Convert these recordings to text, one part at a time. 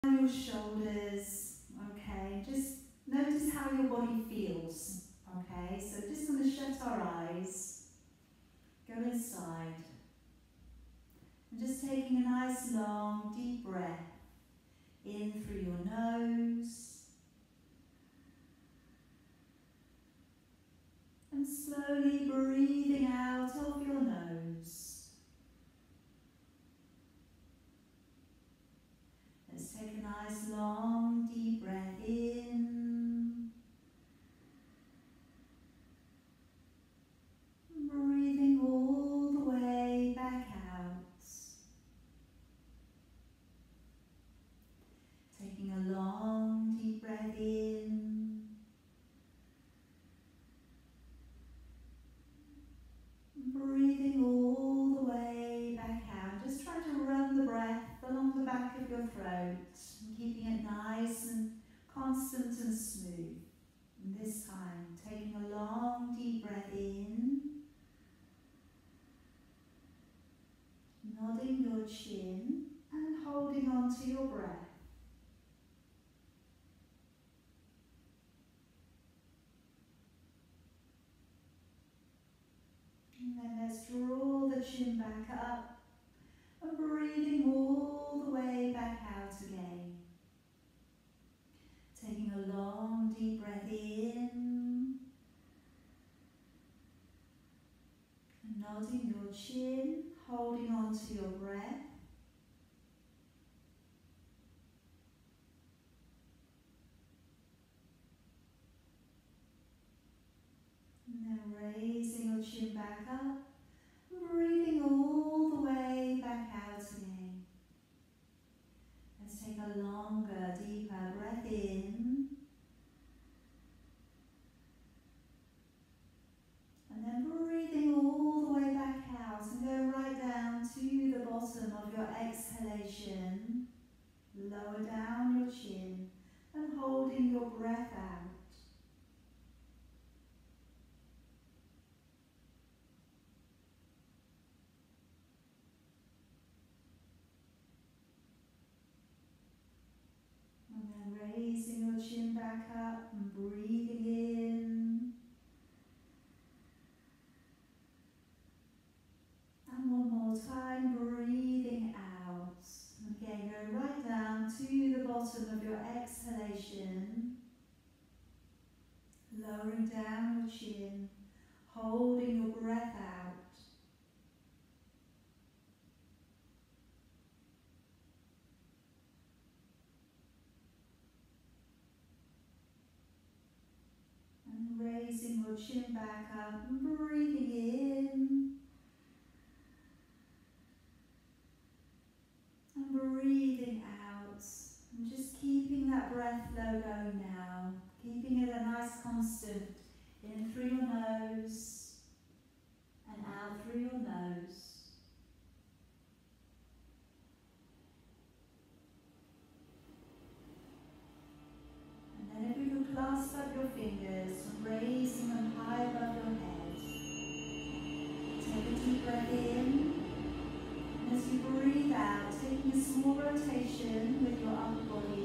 your shoulders, okay? Just notice how your body feels, okay? So just going to shut our eyes, go inside, and just taking a nice long deep breath in through your nose, and slowly breathing out of your nose. Let's take a nice long deep breath in, breathing all the way back out. Taking a long deep breath in, breathing all the way back out. Just try to run the breath along the back of your throat, keeping it nice and constant and smooth. And this time, taking a long deep breath in, nodding your chin and holding on to your breath. And then let's draw the chin back up and breathing all the way back out again. Taking a long deep breath in, and nodding your chin, holding on to your breath. And then raising your chin back up, breathing all the way back out again. Let's take a longer, deeper breath in, and then breathing all the way back out and go right down to the bottom of your exhalation. Lower down your chin and holding your breath out. And then raising your chin back up and breathing in. And one more time, breathing out. And again, go right down to the bottom of your exhalation. Lowering down your chin, holding your breath out. And raising your chin back up and breathing in. And breathing out. And just keeping that breath flow going now. Keeping it a nice constant. In through your nose and out through your nose. And then if you can clasp up your fingers and raising them high above your head. Take a deep breath in. And as you breathe out, taking a small rotation with your upper body.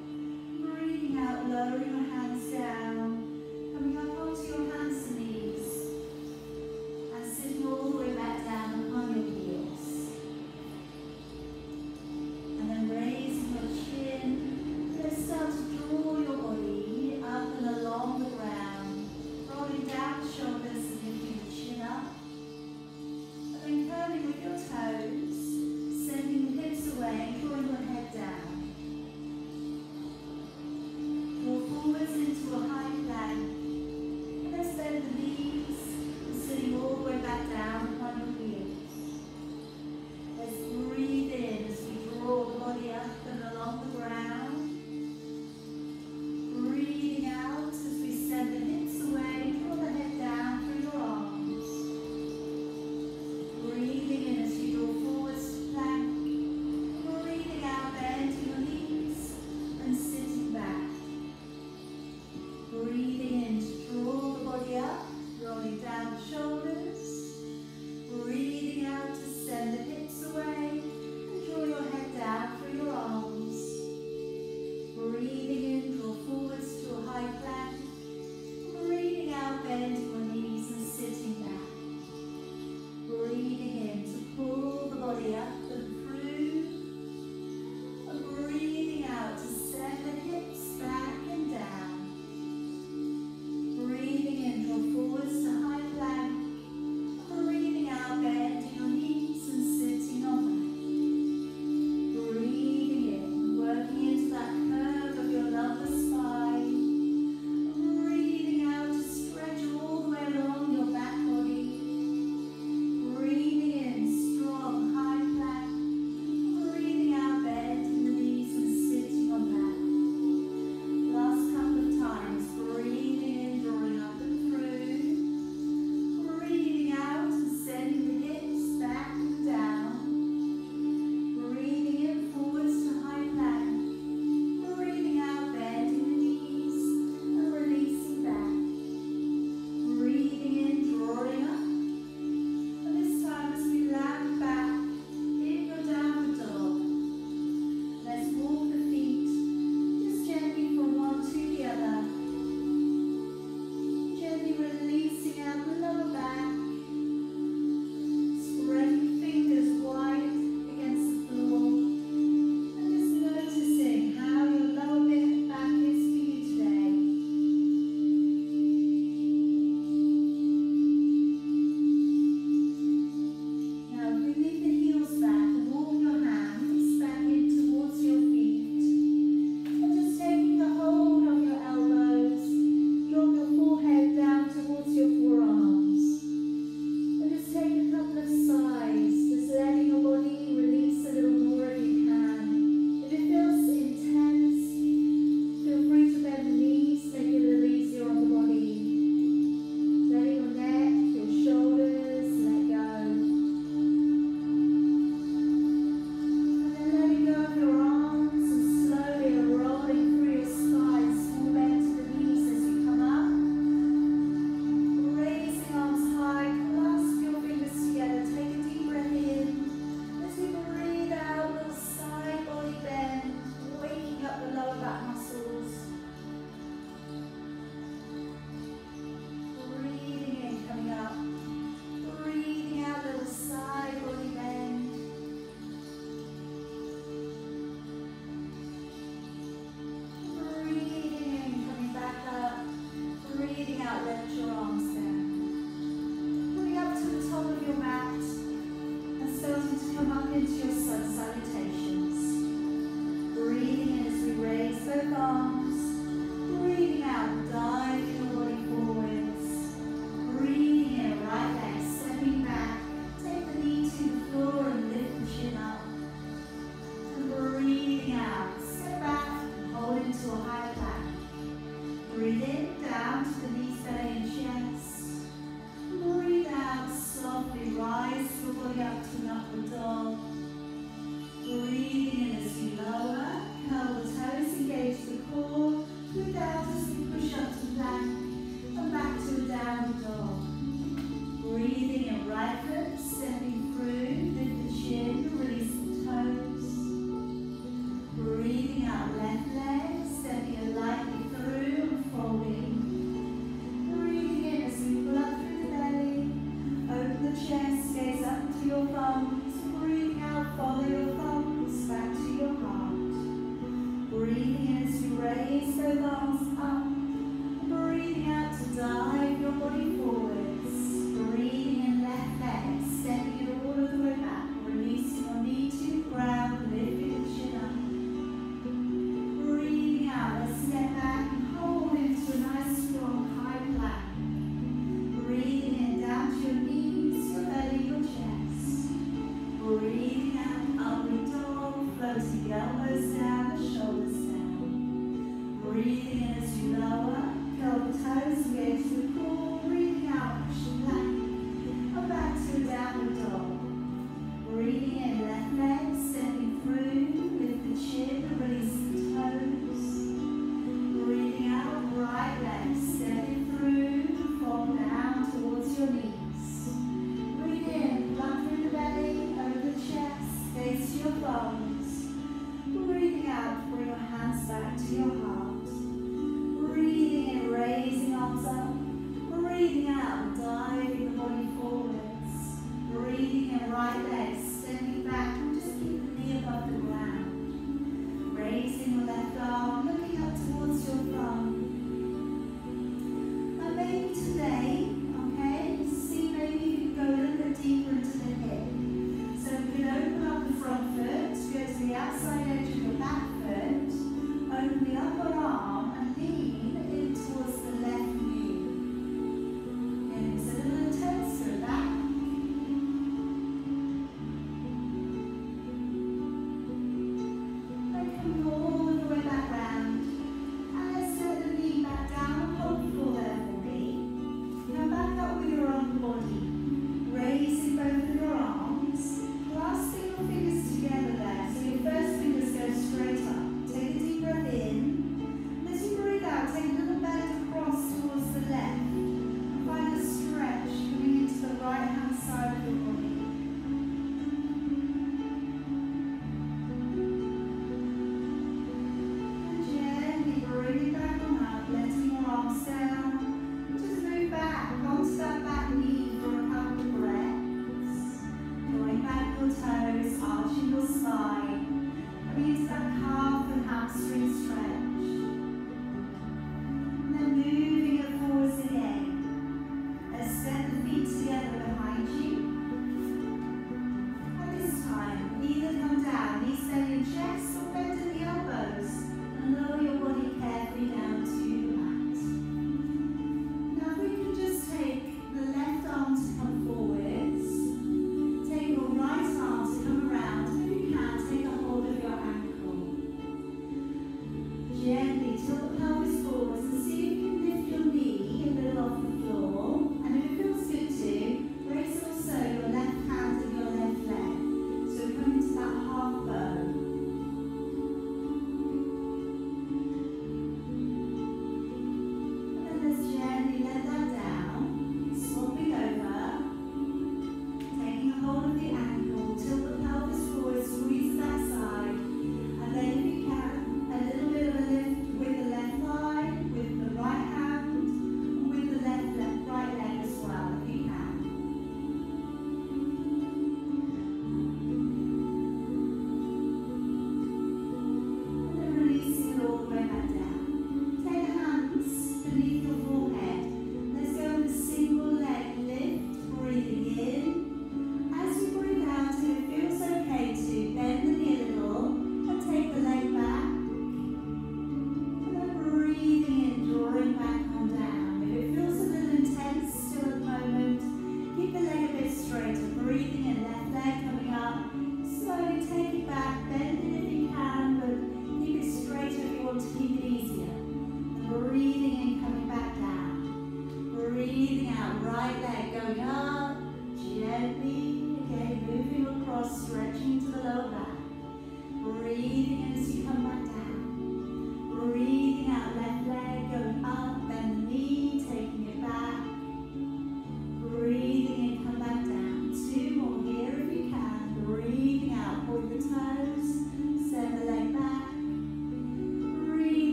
Lowering your hands down, coming up onto your hands and knees.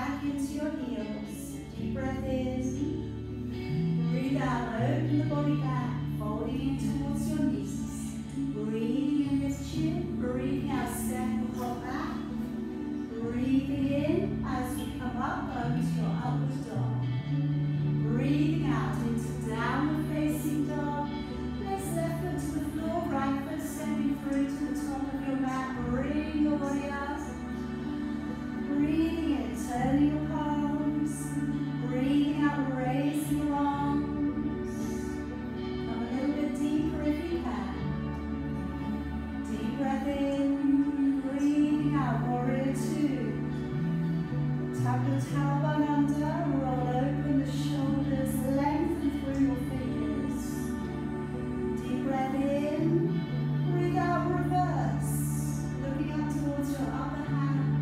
back into your heels. Deep breath in. Breathe out, open the body back, folding in towards your knees. Breathing in, lift chin. Breathing out, step and hop back. Breathing in as you come up onto your upward dog. Breathing out into downward facing dog. Place left foot to the floor, right foot stepping through to the top of your mat. Bring your body up. Breathing in, turning your palms. Breathing out, raising your arms. Come a little bit deeper if you can. Deep breath in, breathing out, warrior two. Tuck your tailbone under, roll open the shoulders, lengthen through your fingers. Deep breath in, breathe out, reverse. Looking up towards your upper hand.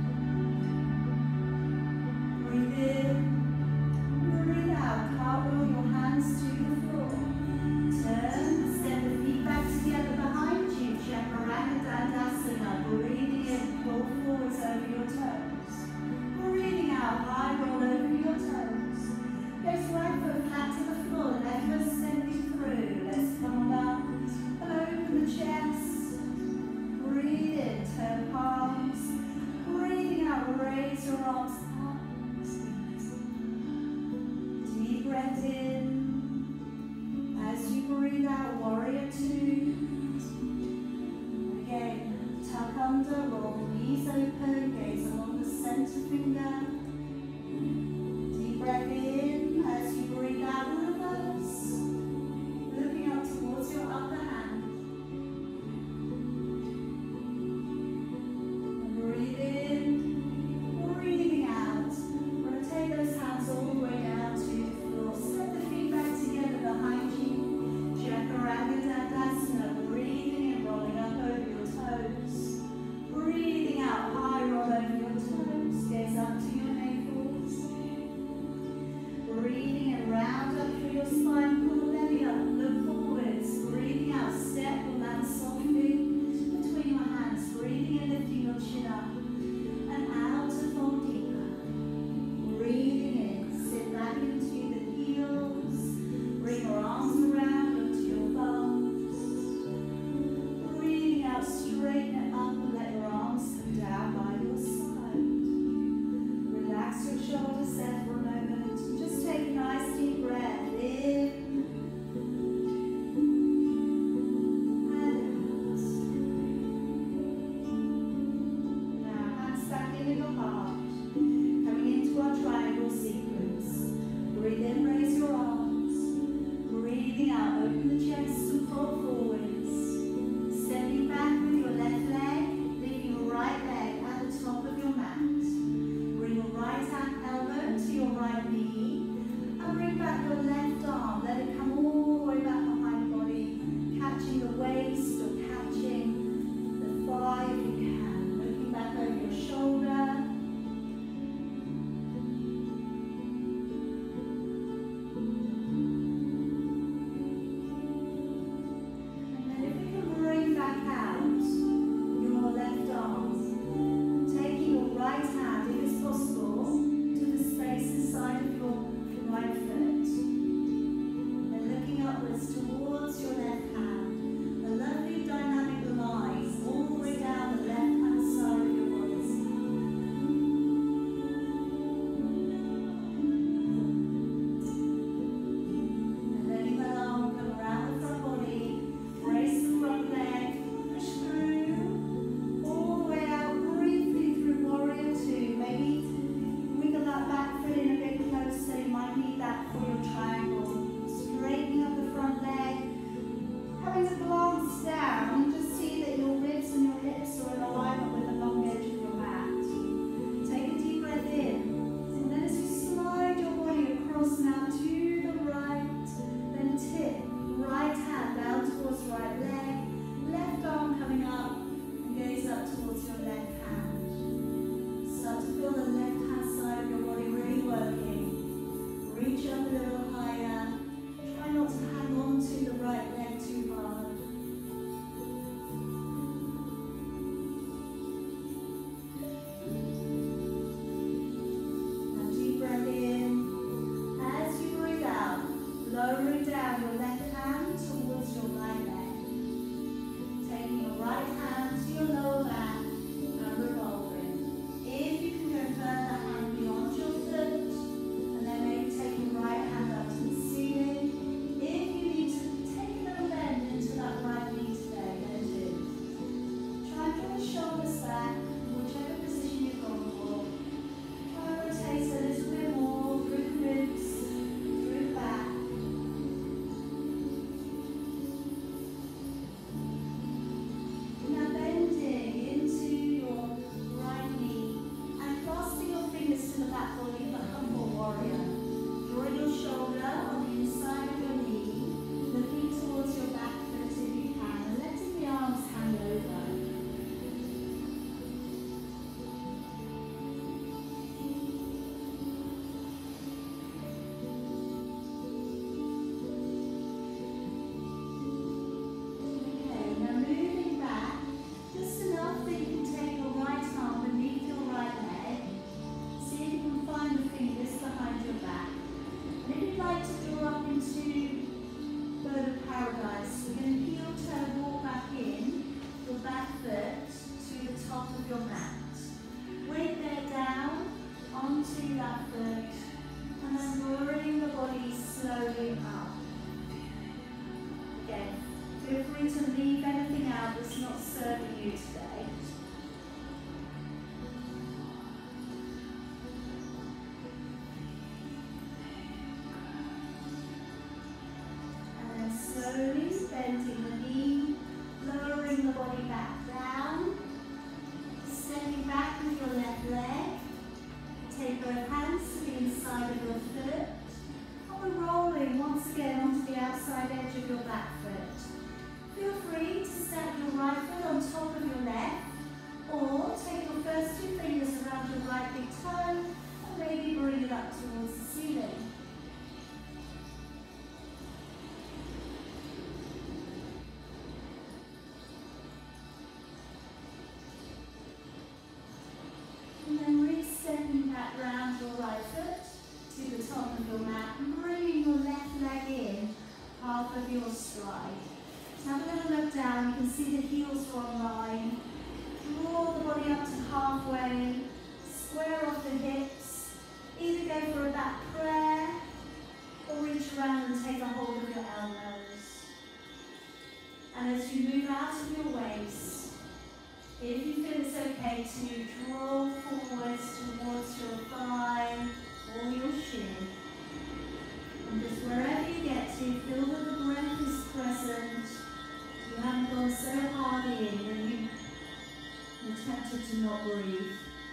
Breathe in, breathe out, cartwheel your hands to the floor. Turn, step the feet back together behind you, Chaturanga Dandasana. Breathing in, pull forwards over your toes. Breathing out, high roll over your toes. Place right foot flat to the floor, left foot stepping through. Let's come on up and open the chest. Breathe in, turn palms. Breathing out, raise your arms up. Deep breath in. As you breathe out, warrior two. Again, tuck under, roll knees open, gaze along the center finger. Deep breath in. As you breathe out, reverse. Looking up towards your upper hand. Breathe in, breathing out. Rotate those hands all the way down to the floor. Step the feet back together behind you. Chaturanga Dandasana. Breathing in, rolling up over your toes. Breathing out, high roll over your toes. Gaze up to your Feel free to leave anything out that's not serving you today. And then slowly bending the knee, lowering the body back down, stepping back with your left leg. Take both hands to the inside of your foot. And we're rolling once again onto the outside edge of your back foot. Feel free to step your right foot on top of your left, or take your first two fingers around your right big toe and maybe bring it up towards the ceiling. And then re-stepping back round your right foot to the top of your mat and bringing your left leg in, half of your stride. So have a little look down, you can see the heels are on line. Draw the body up to halfway, square off the hips, either go for a back prayer or reach around and take a hold of your elbows. And as you move out of your waist, if you feel it's okay to draw forwards towards your thigh or your shin. And just wherever you get to, feel that the breath is present. You haven't gone so hard in that you're tempted to not breathe.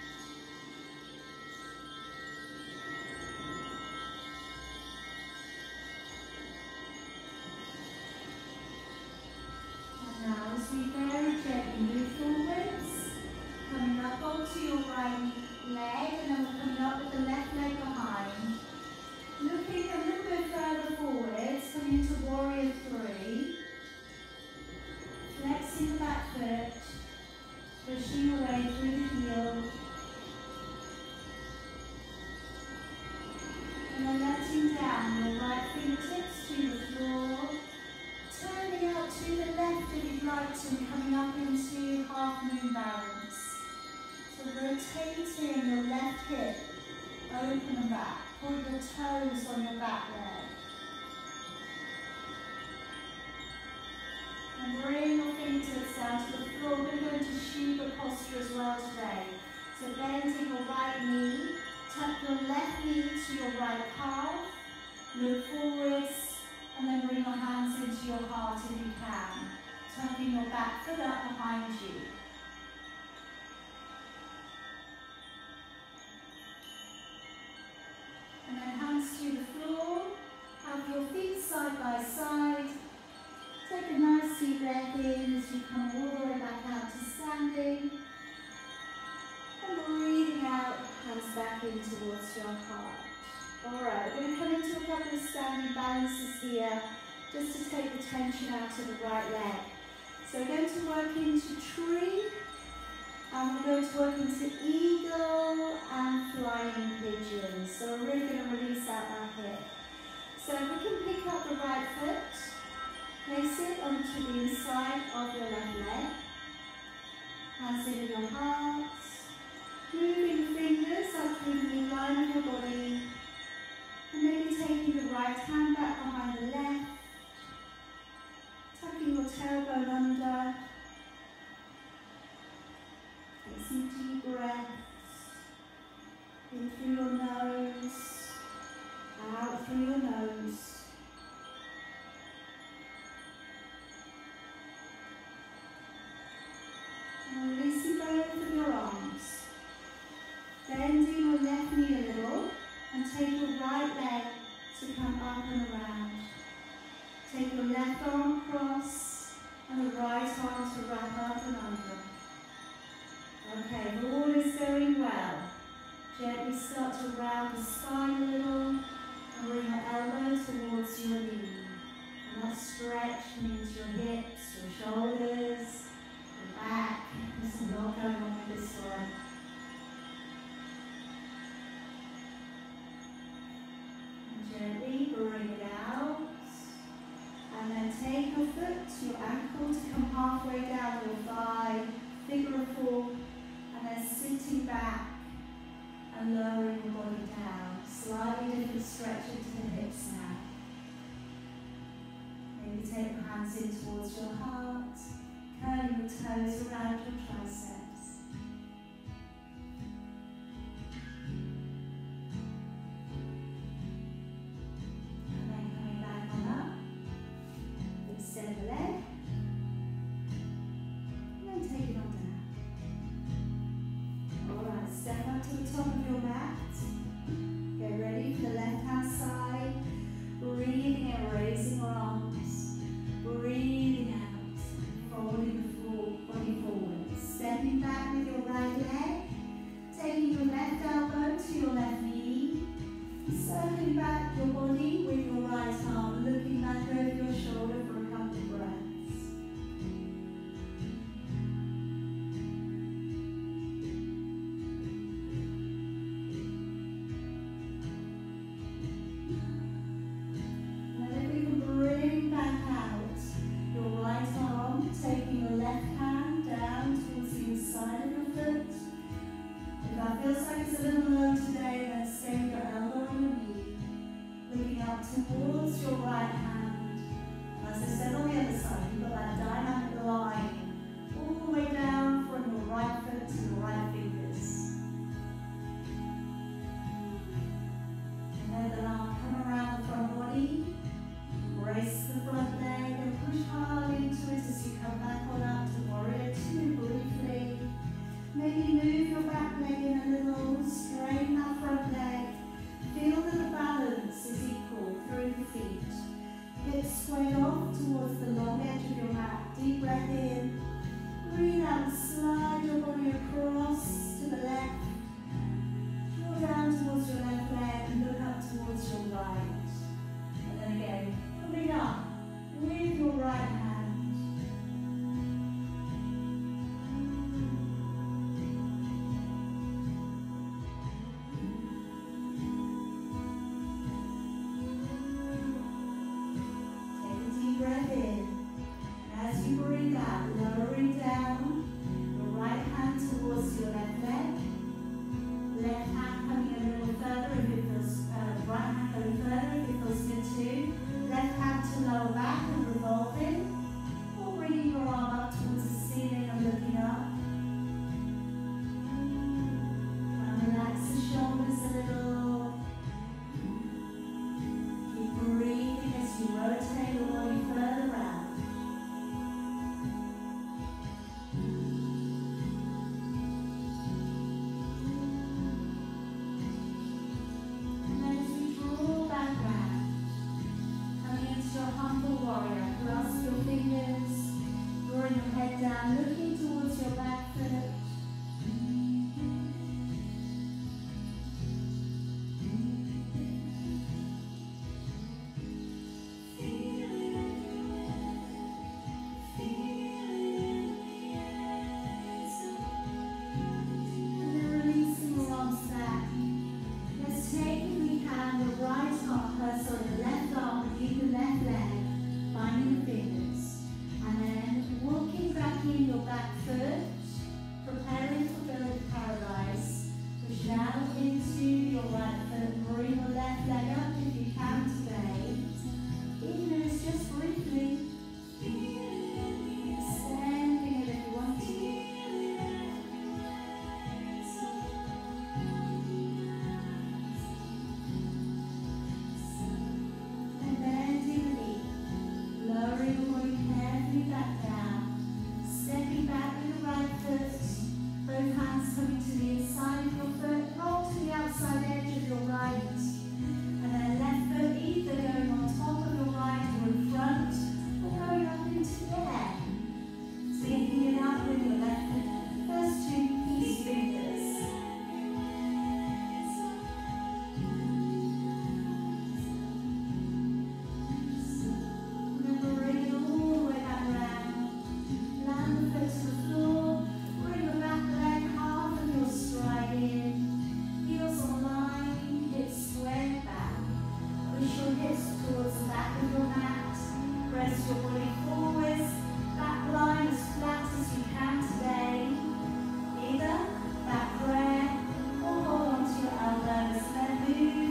And now as we very gently move forwards, coming up onto your right leg, and then we're coming up with the left leg behind. Looking a little bit further forwards, coming into warrior three. Flexing the back foot, pushing away through the heel. And then letting down your right fingertips to the floor. Turning out to the left if you'd like to, and coming up into half moon balance. So rotating your left hip, open and back. Point your toes on your back leg. And bring your fingertips down to the floor. We're going to Shiva posture as well today. So bending your right knee, tuck your left knee to your right calf, look forwards, and then bring your hands into your heart if you can. Tucking your back foot up behind you. And then hands to the floor, have your feet side by side. Take a nice deep breath in as you come all the way back out to standing. And breathing out, hands back in towards your heart. Alright, we're going to come into a couple of standing balances here, just to take the tension out of the right leg. So we're going to work into tree, and we're going to work into eagle and flying pigeon. So we're really going to release out our hip. So if we can pick up the right foot, place it onto the inside of your left leg. Hands in your heart. Moving the fingers up through the midline of your body. And maybe taking the right hand back behind the left. Tucking your tailbone under. Take some deep breaths. In through your nose. Out through your nose. And releasing both of your arms. Bending your left knee a little and take your right leg to come up and around. Take your left arm across and the right arm to wrap up and under. Okay, all is going well. Gently start to round the spine a little and bring your elbow towards your knee. And that stretch means your hips, your shoulders, back. There's a lot going on with this one. And gently bring it out. And then take your foot, your ankle, to come halfway down your thigh, figure of four, and then sitting back and lowering your body down. Slightly different stretch into the hips now. Maybe take your hands hands in towards your heart, curling your toes around your triceps. And then coming back on up, extend the leg, and then take it on down. Alright, step up to the top of your mat. Get ready for the left hand side. Breathing and raising your arms. Breathing out. Folding the body forward. Stepping back with your right leg. Taking your left elbow to your left knee. Circling back your body with your right arm. Looking back over your shoulder for a couple of breaths. Towards your right hand. As I said on the other side, you've got that dynamic line all the way down from your right foot to your right fingers. And then the arm come around the front body, brace the front leg and push hard into it as you come back on up to warrior two briefly. Maybe move your back leg in a little, straighten that front leg. Feel that the balance is equal through the feet. Hips sway off towards the long edge of your mat. Deep breath in. Breathe out, slide your body across to the left. Draw down towards your left leg and look up towards your right. And then again, coming up with your right hand.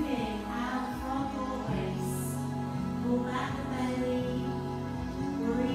Pull back the belly, breathe.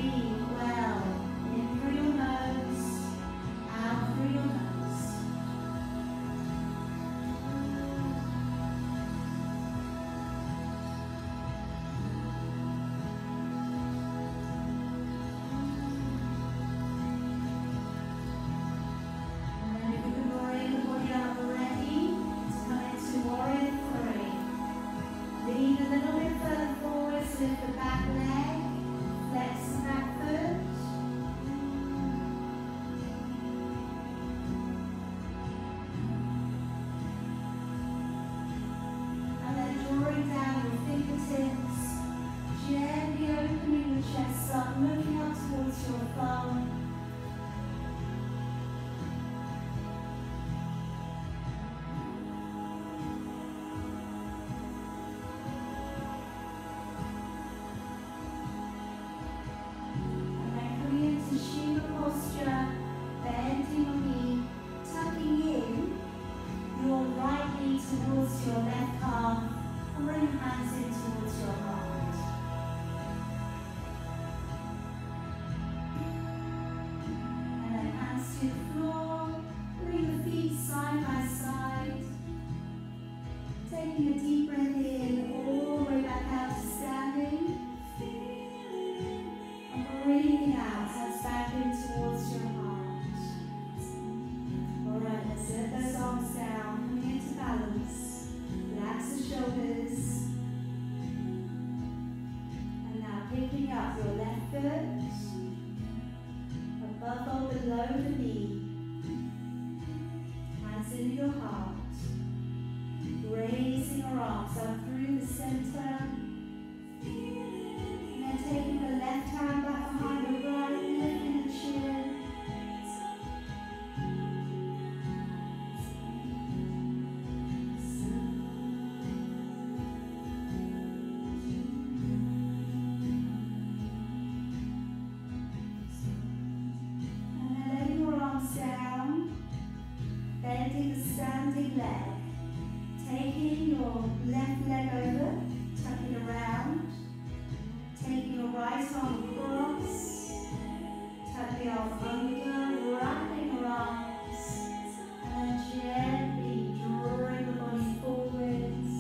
breathing out, hands back in towards your heart. Alright, let's let those arms down, coming into balance. Relax the shoulders. And now picking up your left foot, above or below the knee. Hands into your heart. Raising your arms up through the center. And then taking the left hand back behind the right, lifting the chin. Down, bending the standing leg, taking your left leg over, tucking around, taking your right arm across, tuck the arm under, wrapping your arms, and then gently drawing the body forwards.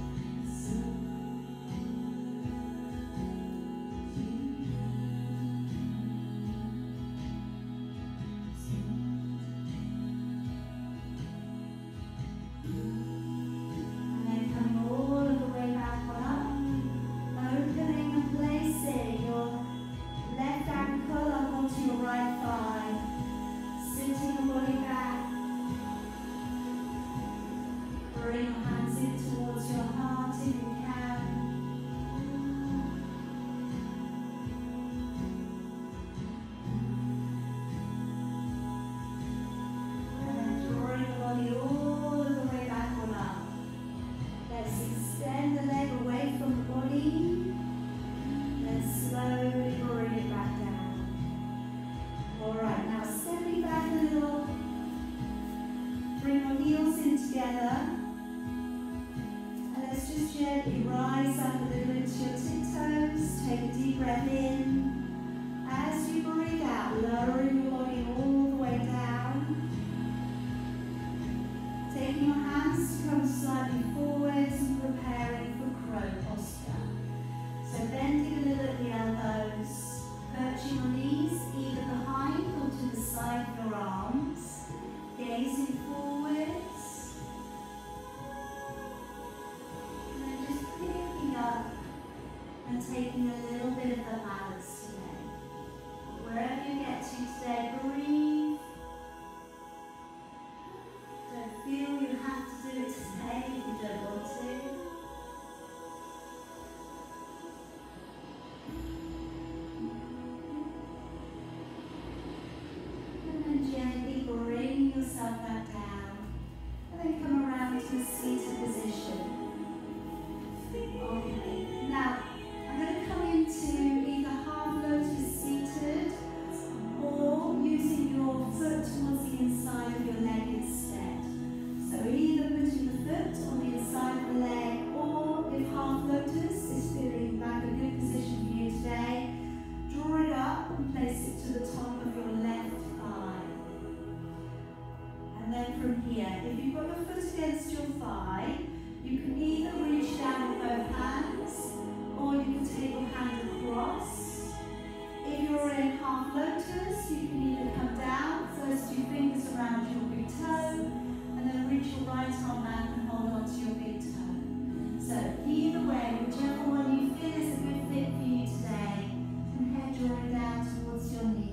Taking a little bit of the balance today. Wherever you get to today, breathe. Don't feel you have to do it today if you don't want to. And then gently bring yourself back down. And then come around to a seated position. Okay. Now, I'm going to come into either half lotus seated or using your foot towards the inside of your leg instead. So either putting the foot on the inside of the leg, or if half lotus is feeling like a good position for you today, draw it up and place it to the top of your left thigh. And then from here, if you've got your foot against your thigh, you can either reach down with both hands, or you can take your hand across. If you're in half lotus, you can either come down, first two fingers around your big toe, and then reach your right arm back and hold on to your big toe. So either way, whichever one you feel is a good fit for you today, and head drawing down towards your knee.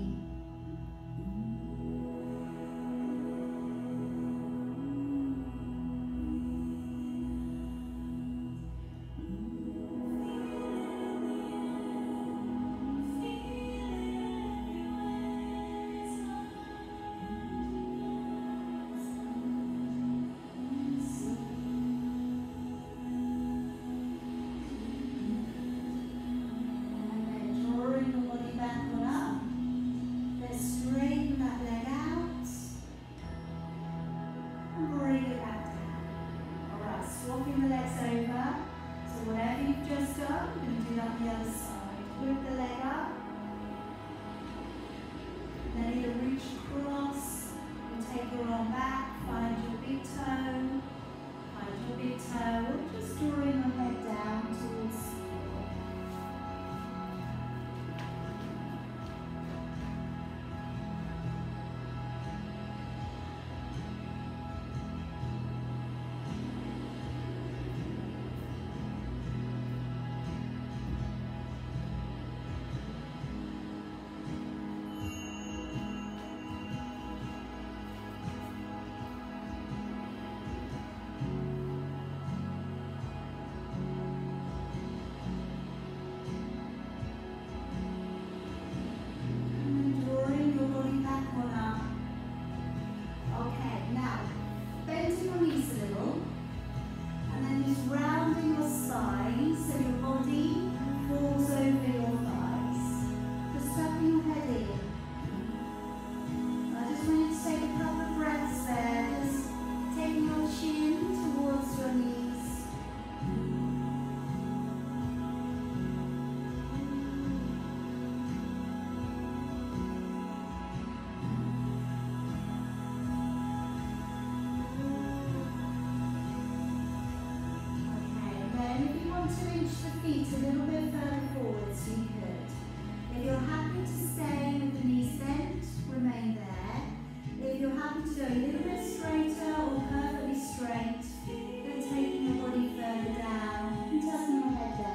you're happy to stay with the knees bent, remain there. If you're happy to go a little bit straighter or perfectly straight, then taking your body further down and turning your head down.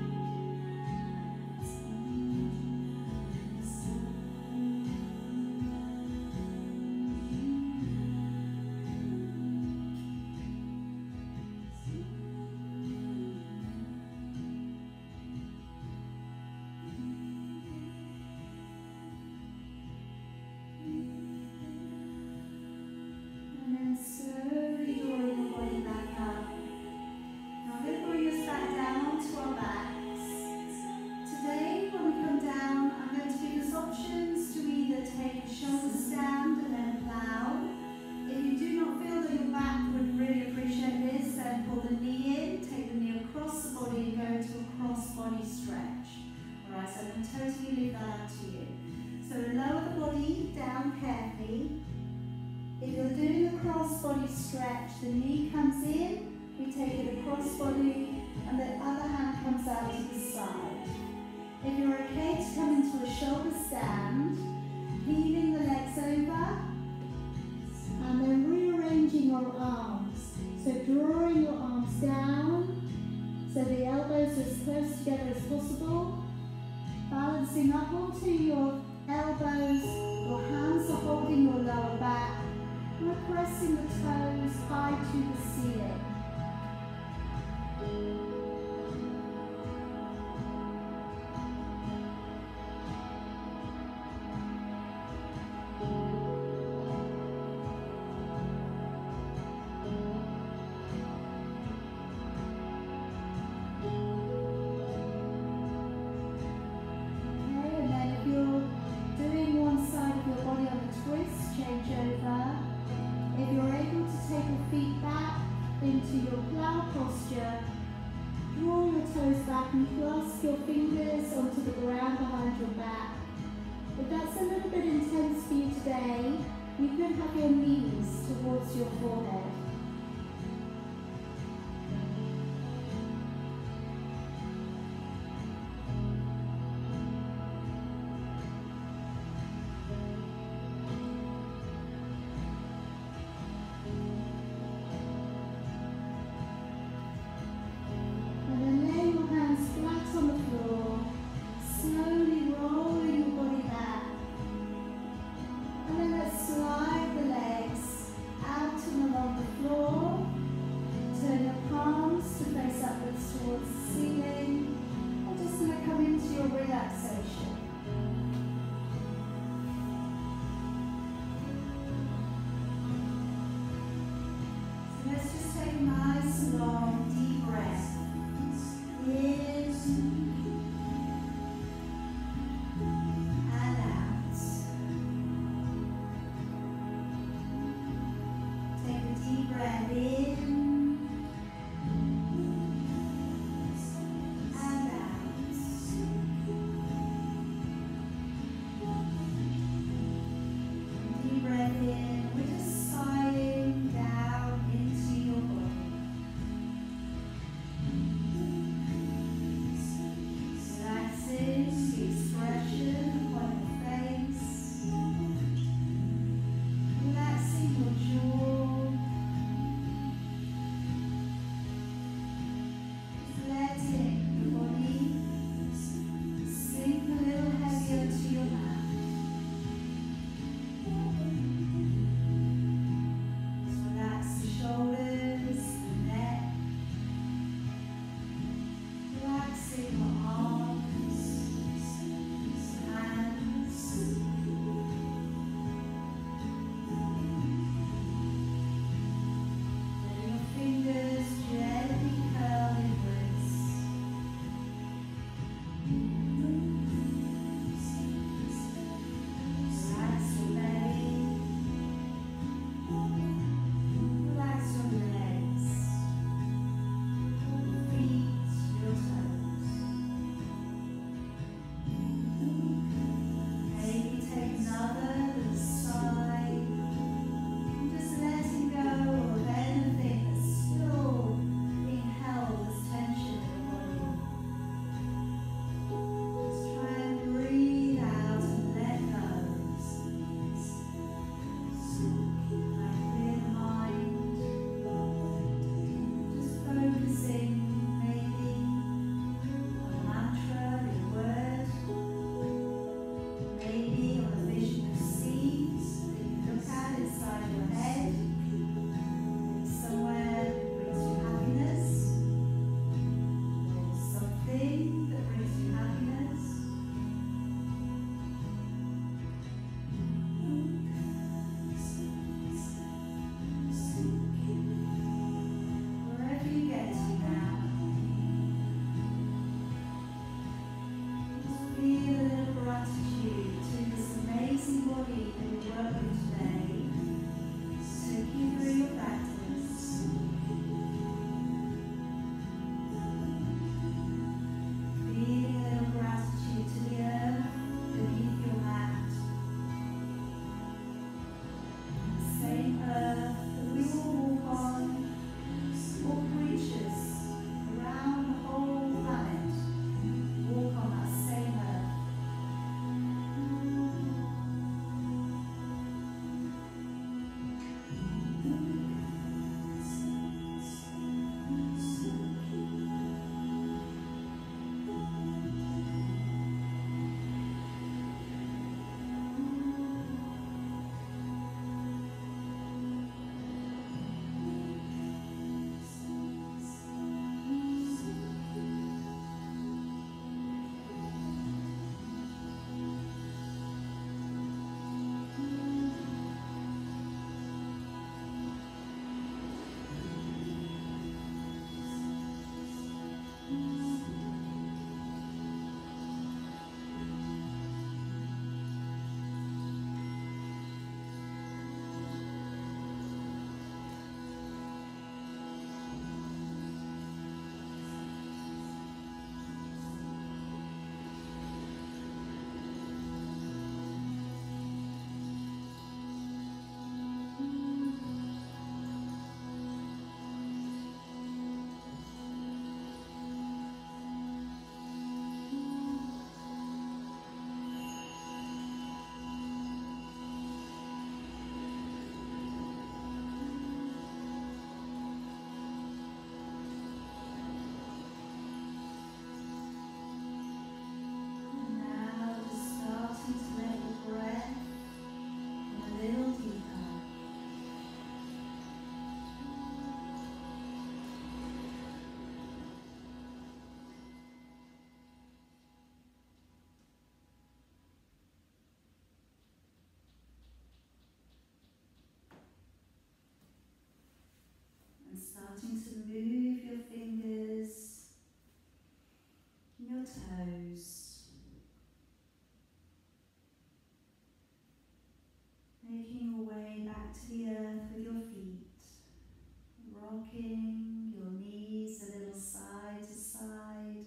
Totally leave that up to you. So lower the body down carefully. If you're doing a cross body stretch, the knee comes in, we take it across body, and the other hand comes out to the side. If you're okay to come into a shoulder stand, heaving the legs over, and then rearranging your arms. So drawing your arms down, so the elbows are as close together as possible. Balancing up onto your elbows, your hands are holding your lower back, and we're pressing the toes high to the ceiling. Into your plow posture, draw your toes back and clasp your fingers onto the ground behind your back. If that's a little bit intense for you today, you can have your knees towards your forehead. starting to move your fingers, your toes, making your way back to the earth with your feet, rocking your knees a little side to side.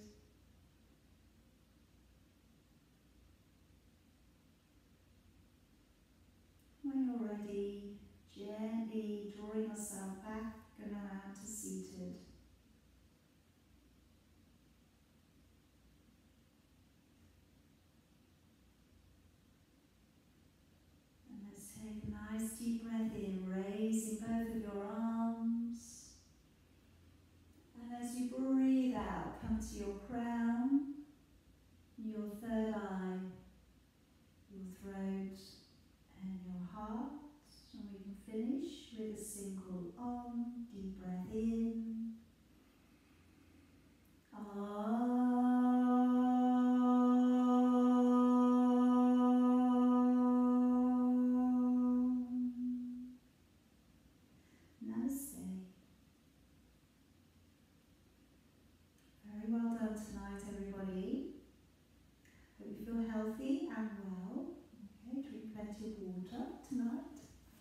When you're ready, gently drawing yourself back and around to seated. And let's take a nice deep breath in, raising both of your arms